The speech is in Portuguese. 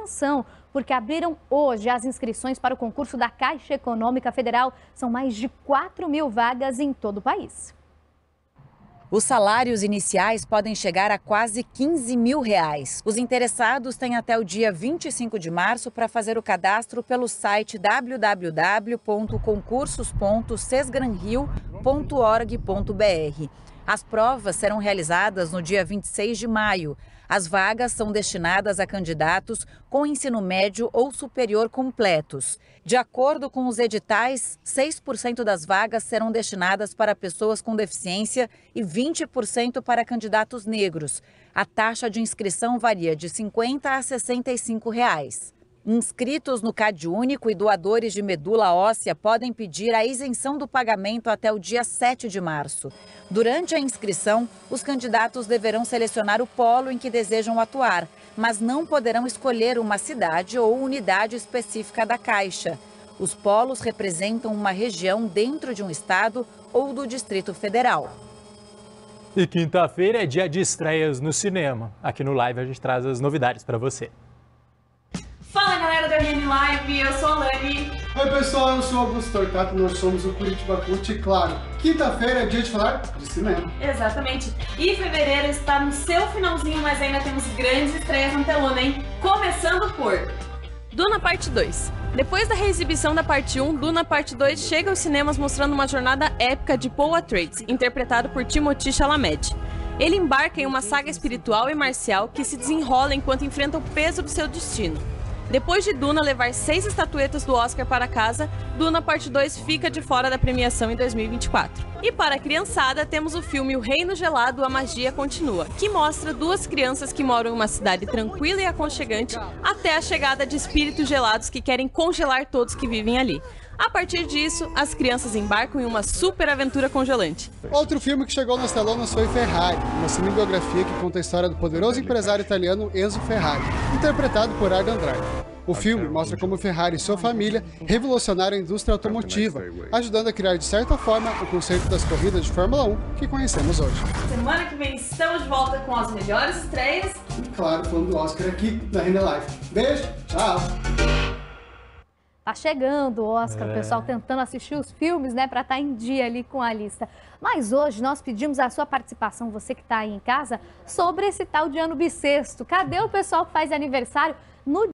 atenção, porque abriram hoje as inscrições para o concurso da Caixa Econômica Federal. São mais de 4.000 vagas em todo o país. Os salários iniciais podem chegar a quase R$15 mil. Os interessados têm até o dia 25 de março para fazer o cadastro pelo site www.concursos.sesgranrio.org.br. As provas serão realizadas no dia 26 de maio. As vagas são destinadas a candidatos com ensino médio ou superior completos. De acordo com os editais, 6% das vagas serão destinadas para pessoas com deficiência e 20% para candidatos negros. A taxa de inscrição varia de R$ 50 a R$ 65. Inscritos no CadÚnico e doadores de medula óssea podem pedir a isenção do pagamento até o dia 7 de março. Durante a inscrição, os candidatos deverão selecionar o polo em que desejam atuar, mas não poderão escolher uma cidade ou unidade específica da Caixa. Os polos representam uma região dentro de um estado ou do Distrito Federal. E quinta-feira é dia de estreias no cinema. Aqui no Live a gente traz as novidades para você. Fala galera do RN Live, eu sou a Lani. Oi pessoal, eu sou o Augusto Torcato, nós somos o Curitiba Cult e claro, quinta-feira é dia de falar de cinema. Exatamente, e fevereiro está no seu finalzinho, mas ainda temos grandes estreias na telona, hein? Começando por Duna Parte 2. Depois da reexibição da Parte 1, Duna Parte 2 chega aos cinemas mostrando uma jornada épica de Paul Atreides, interpretado por Timothée Chalamet. Ele embarca em uma saga espiritual e marcial que se desenrola enquanto enfrenta o peso do seu destino. Depois de Duna levar 6 estatuetas do Oscar para casa, Duna Parte 2 fica de fora da premiação em 2024. E para a criançada, temos o filme O Reino Gelado, A Magia Continua, que mostra 2 crianças que moram em uma cidade tranquila e aconchegante até a chegada de espíritos gelados que querem congelar todos que vivem ali. A partir disso, as crianças embarcam em uma super aventura congelante. Outro filme que chegou nas telonas foi Ferrari, uma cinebiografia que conta a história do poderoso empresário italiano Enzo Ferrari, interpretado por Adam Driver. O filme mostra como Ferrari e sua família revolucionaram a indústria automotiva, ajudando a criar de certa forma o conceito das corridas de Fórmula 1 que conhecemos hoje. Semana que vem estamos de volta com as melhores estreias. E claro, falando do Oscar aqui na RN Live. Beijo, tchau! Tá chegando o Oscar, o pessoal tentando assistir os filmes, né, para estar em dia ali com a lista. Mas hoje nós pedimos a sua participação, você que está aí em casa, sobre esse tal de ano bissexto. Cadê o pessoal que faz aniversário no